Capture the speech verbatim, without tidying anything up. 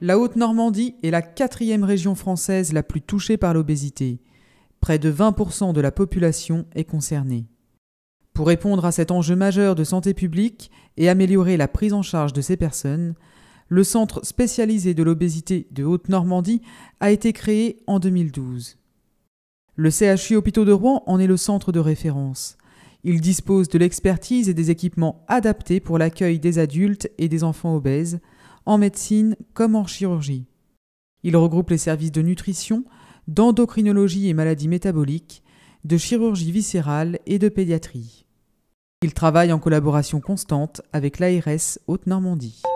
La Haute-Normandie est la quatrième région française la plus touchée par l'obésité. Près de vingt pour cent de la population est concernée. Pour répondre à cet enjeu majeur de santé publique et améliorer la prise en charge de ces personnes, le Centre spécialisé de l'obésité de Haute-Normandie a été créé en deux mille douze. Le C H U Hôpitaux de Rouen en est le centre de référence. Il dispose de l'expertise et des équipements adaptés pour l'accueil des adultes et des enfants obèses, en médecine comme en chirurgie. Il regroupe les services de nutrition, d'endocrinologie et maladies métaboliques, de chirurgie viscérale et de pédiatrie. Il travaille en collaboration constante avec l'A R S Haute-Normandie.